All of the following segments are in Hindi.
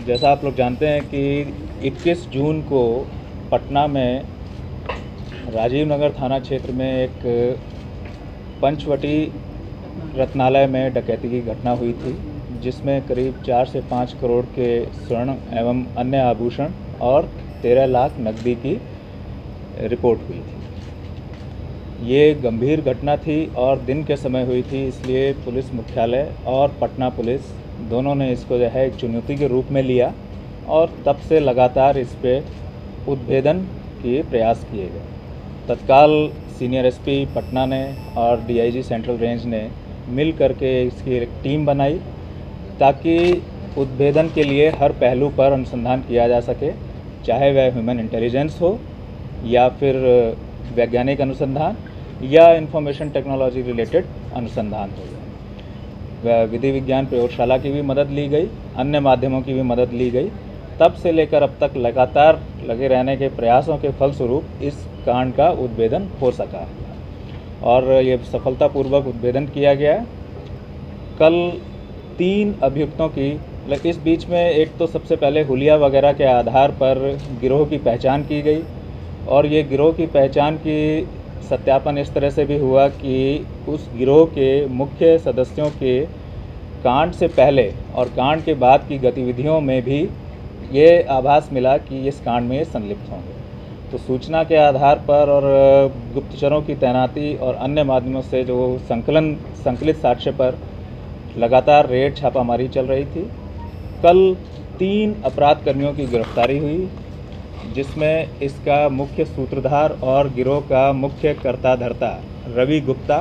जैसा आप लोग जानते हैं कि 21 जून को पटना में राजीव नगर थाना क्षेत्र में एक पंचवटी रत्नालय में डकैती की घटना हुई थी, जिसमें करीब 4 से 5 करोड़ के स्वर्ण एवं अन्य आभूषण और 13 लाख नकदी की रिपोर्ट हुई थी। ये गंभीर घटना थी और दिन के समय हुई थी, इसलिए पुलिस मुख्यालय और पटना पुलिस दोनों ने इसको जो है एक चुनौती के रूप में लिया और तब से लगातार इस पे उद्भेदन के प्रयास किए गए। तत्काल सीनियर एसपी पटना ने और डीआईजी सेंट्रल रेंज ने मिल करके इसकी एक टीम बनाई ताकि उद्भेदन के लिए हर पहलू पर अनुसंधान किया जा सके, चाहे वह ह्यूमन इंटेलिजेंस हो या फिर वैज्ञानिक अनुसंधान या इंफॉर्मेशन टेक्नोलॉजी रिलेटेड अनुसंधान हो। विधि विज्ञान प्रयोगशाला की भी मदद ली गई, अन्य माध्यमों की भी मदद ली गई। तब से लेकर अब तक लगातार लगे रहने के प्रयासों के फलस्वरूप इस कांड का उद्भेदन हो सका और ये सफलतापूर्वक उद्भेदन किया गया। कल 3 अभियुक्तों की, इस बीच में एक तो सबसे पहले हुलिया वगैरह के आधार पर गिरोह की पहचान की गई और ये गिरोह की पहचान की सत्यापन इस तरह से भी हुआ कि उस गिरोह के मुख्य सदस्यों के कांड से पहले और कांड के बाद की गतिविधियों में भी ये आभास मिला कि इस कांड में संलिप्त होंगे। तो सूचना के आधार पर और गुप्तचरों की तैनाती और अन्य माध्यमों से जो संकलित साक्ष्य पर लगातार रेड छापामारी चल रही थी। कल 3 अपराध कर्मियों की गिरफ्तारी हुई, जिसमें इसका मुख्य सूत्रधार और गिरोह का मुख्य कर्ता धर्ता रवि गुप्ता,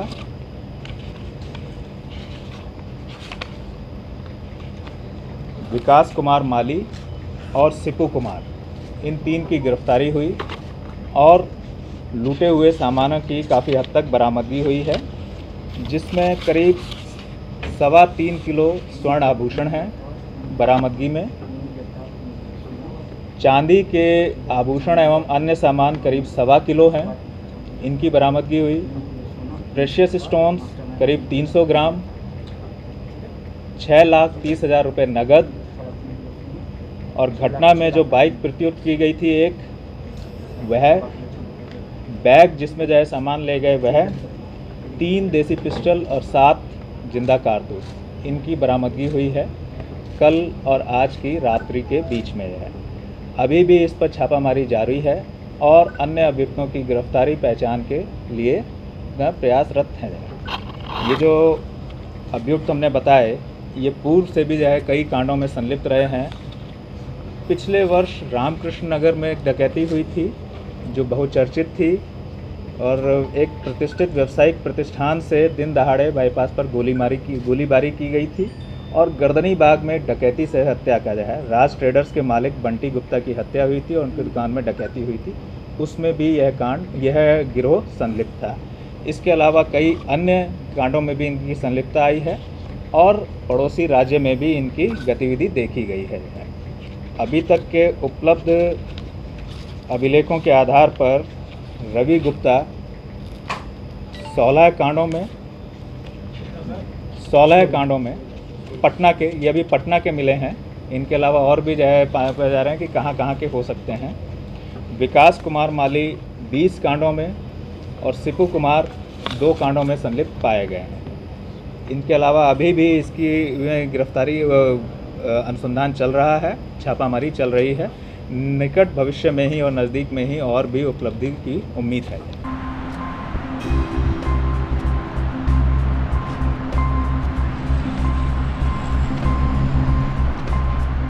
विकास कुमार माली और सिपू कुमार, इन 3 की गिरफ्तारी हुई और लूटे हुए सामानों की काफ़ी हद तक बरामदगी हुई है, जिसमें करीब 3.25 किलो स्वर्ण आभूषण हैं बरामदगी में। चांदी के आभूषण एवं अन्य सामान करीब 1.25 किलो हैं, इनकी बरामदगी हुई। प्रेशियस स्टोन्स करीब 300 ग्राम, 6,30,000 रुपये नगद और घटना में जो बाइक प्रत्युक्त की गई थी एक, वह बैग जिसमें जो है सामान ले गए वह, 3 देसी पिस्टल और 7 जिंदा कारतूस, इनकी बरामदगी हुई है कल और आज की रात्रि के बीच में है। अभी भी इस पर छापामारी जारी है और अन्य अभियुक्तों की गिरफ्तारी पहचान के लिए प्रयासरत हैं। ये जो अभियुक्त हमने बताए ये पूर्व से भी जो है कई कांडों में संलिप्त रहे हैं। पिछले वर्ष रामकृष्ण नगर में एक डकैती हुई थी जो बहुचर्चित थी और एक प्रतिष्ठित व्यावसायिक प्रतिष्ठान से दिन दहाड़े बाईपास पर गोलीबारी की गई थी और गर्दनी बाग में डकैती से हत्या का जो है राज ट्रेडर्स के मालिक बंटी गुप्ता की हत्या हुई थी और उनकी दुकान में डकैती हुई थी, उसमें भी यह गिरोह संलिप्त था। इसके अलावा कई अन्य कांडों में भी इनकी संलिप्तता आई है और पड़ोसी राज्य में भी इनकी गतिविधि देखी गई है। अभी तक के उपलब्ध अभिलेखों के आधार पर रवि गुप्ता 16 कांडों में पटना के, ये भी पटना के मिले हैं। इनके अलावा और भी जो है पाए जा रहे हैं कि कहाँ के हो सकते हैं। विकास कुमार माली 20 कांडों में और सिपू कुमार 2 कांडों में संलिप्त पाए गए हैं। इनके अलावा अभी भी इसकी गिरफ्तारी अनुसंधान चल रहा है, छापामारी चल रही है। निकट भविष्य में ही और नज़दीक में ही और भी उपलब्धि की उम्मीद है।